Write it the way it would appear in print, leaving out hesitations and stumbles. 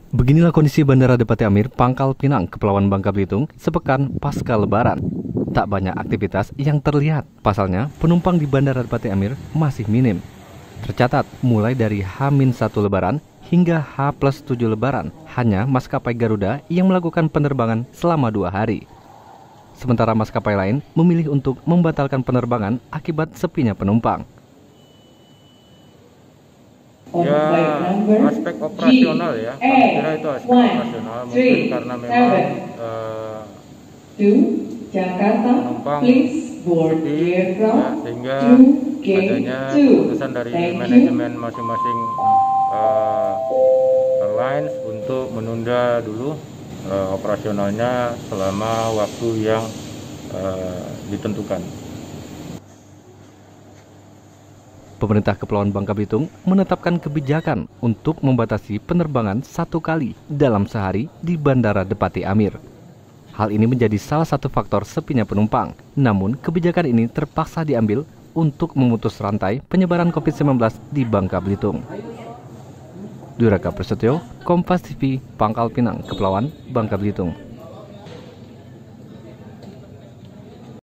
Beginilah kondisi Bandara Depati Amir, Pangkal Pinang, Kepulauan Bangka Belitung, sepekan pasca Lebaran. Tak banyak aktivitas yang terlihat. Pasalnya, penumpang di Bandara Depati Amir masih minim. Tercatat, mulai dari H-1 Lebaran hingga H+7 Lebaran, hanya maskapai Garuda yang melakukan penerbangan selama 2 hari. Sementara maskapai lain memilih untuk membatalkan penerbangan akibat sepinya penumpang. Ya, aspek operasional ya, kami kira itu aspek operasional, mungkin karena memang penumpang sepi ya, sehingga adanya keputusan dari manajemen masing-masing airlines untuk menunda dulu operasionalnya selama waktu yang ditentukan. Pemerintah Kepulauan Bangka Belitung menetapkan kebijakan untuk membatasi penerbangan 1 kali dalam sehari di Bandara Depati Amir. Hal ini menjadi salah satu faktor sepinya penumpang. Namun, kebijakan ini terpaksa diambil untuk memutus rantai penyebaran COVID-19 di Bangka Belitung. Duraka Prasetyo, Kompas TV, Pangkal Pinang, Kepulauan Bangka Belitung.